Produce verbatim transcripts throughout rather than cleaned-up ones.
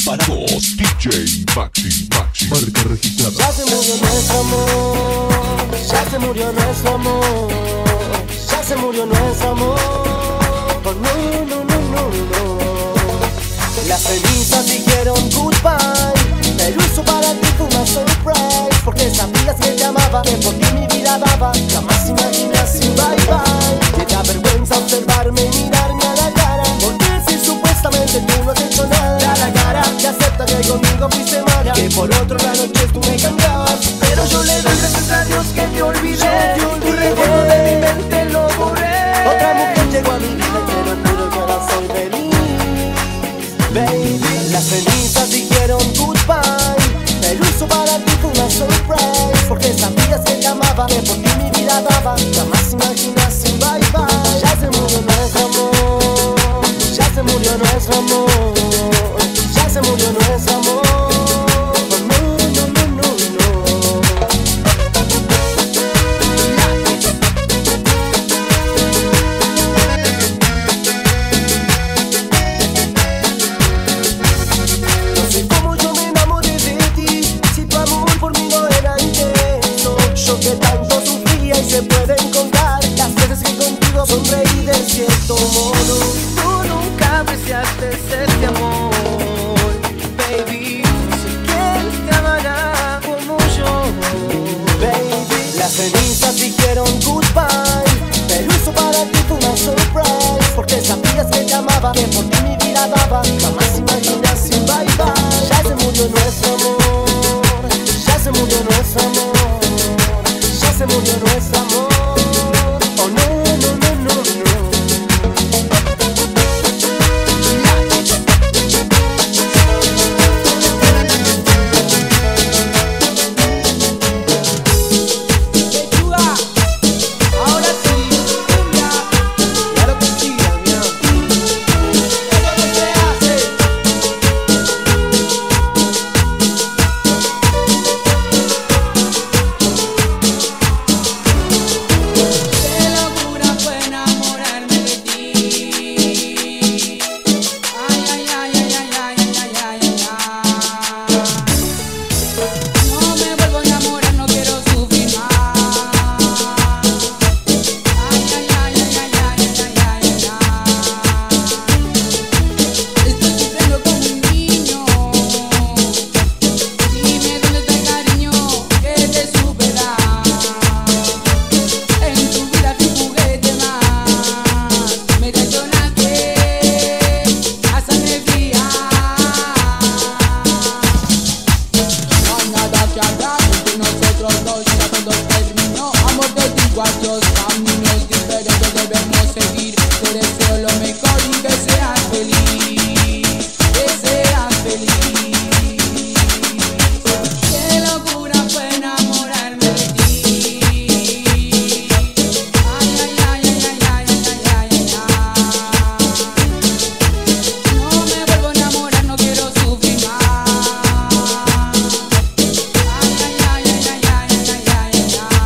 para vos, D J Maxi, Maxi, marca registrada. Ya se murió nuestro amor, ya se murió nuestro amor, ya se murió nuestro amor. Oh, no, no, no, no, no. Las cenizas dijeron goodbye, pero eso para ti fue una surprise, porque sabías que te amaba, que por ti mi vida daba. Jamás imaginas un bye bye. Te da vergüenza observarme y mirarme a la cara, porque si supuestamente tú no has hecho nada. A la cara que acepta que conmigo fuiste mala, que por otro la noche tú me cambiabas. Pero yo le doy gracias a Dios que te olvidé, tu recuerdo de mi mente lo borré. Otra mujer llegó a mi vida y te lo juro que ahora soy feliz. Baby, las cenizas dijeron goodbye, pero eso para ti fue una surprise, porque sabías que te amaba, que por ti mi vida daba. Jamás imaginas un bye bye. Ya se murió nuestro amor, ya se murió nuestro amor, ya se murió nuestro amor. Oh, no, no, no, no, no. No sé cómo yo me enamoré de ti, si tu amor por mí no era intenso. Yo que tanto sufría y se pueden contar las veces que contigo sonreí de cierto modo. Tú nunca apreciaste este amor, baby. No sé quién te amará como yo, baby. Las cenizas dijeron goodbye, pero eso para ti fue una surprise, porque sabías que te amaba, que por ti mi vida daba. Jamás imaginas un bye bye. Ya se murió nuestro amor, ya se murió nuestro amor, ya se murió nuestro amor. Oh no, no, no, no, no. Ahora sí, cumbia, claro que sí, amigo. Eso no se hace. Qué locura fue enamorarme de ti. Ay, ay, ay, ay, ay, ay, ay, ay, ay, ay. No me vuelvo a enamorar, no quiero sufrir más. Ay, ay, ay, ay, ay, ay, ay, ay, ay, ay. Estoy sufriendo como un niño. Dime dónde está el cariño que te supera. En tu vida fui juguete más, me traicionaste a sangre fría. No hay nada que hablar entre nosotros dos, ya todo terminó. Amor, te digo adiós, caminos diferentes debemos seguir. Te deseo lo mejor y que seas feliz, que seas feliz. Qué locura fue enamorarme de ti. Ay, ay, ay, ay, ay, ay, ay, ay, ay, ay. No me vuelvo a enamorar, no quiero sufrir más. Ay, ay, ay, ay, ay, ay, ay, ay, ay, ay.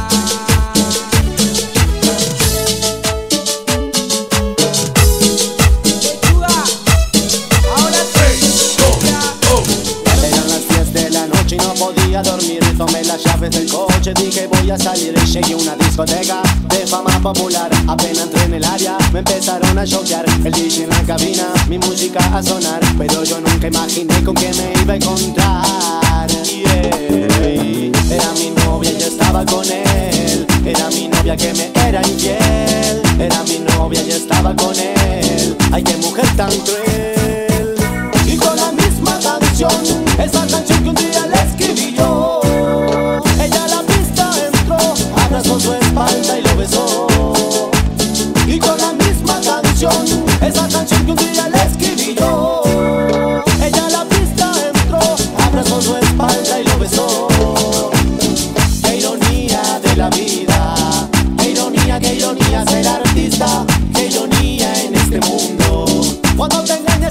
Lechuga, ahora sí, cumbia. Eran las diez de la noche y no podía dormir. Tomé las llaves del coche, dije voy a salir. Llegué a una discoteca de fama popular. Apenas entré en el área, me empezaron a choquear. El D J en la cabina, mi música a sonar. Pero yo nunca imaginé con quién me iba a encontrar. Yeah. Era mi novia y yo estaba con él. Era mi novia que me era infiel. Era mi novia y yo estaba con él. Ay, qué mujer tan cruel. Y con la misma canción, esa canción que un día le escribí yo. Ella a la pista entró, abrazó su espalda y lo besó. Y con la misma canción, esa canción que un día le escribí yo. Ella a la pista entró, abrazó su espalda y lo besó. Qué ironía de la vida, qué ironía, qué ironía ser artista, qué ironía en este mundo. Cuando te engañas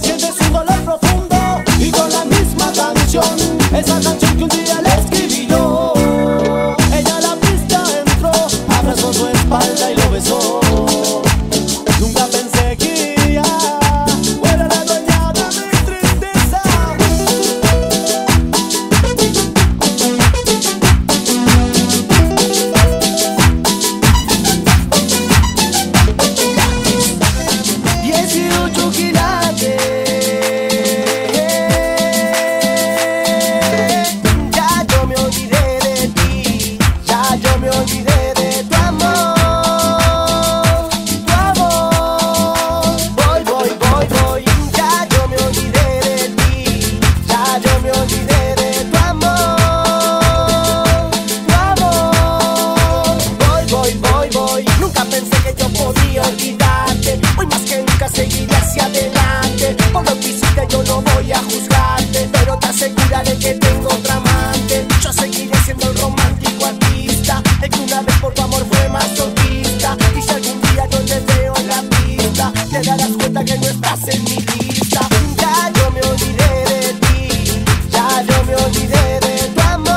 no voy a juzgarte, pero te aseguraré que tengo otra amante. Yo seguiré siendo el romántico artista, el que una vez por tu amor fue masoquista. Y si algún día yo te veo en la pista, te darás cuenta que no estás en mi lista. Ya yo me olvidé de ti, ya yo me olvidé de tu amor.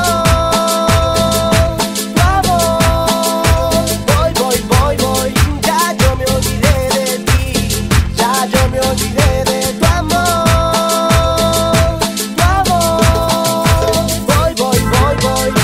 Tu amor, voy, voy, voy, voy. Ya yo me olvidé de ti, ya yo me olvidé de tu amor. Tu amor, voy, voy, voy, voy.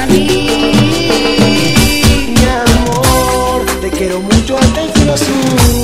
Quiero mucho hasta el cielo azul.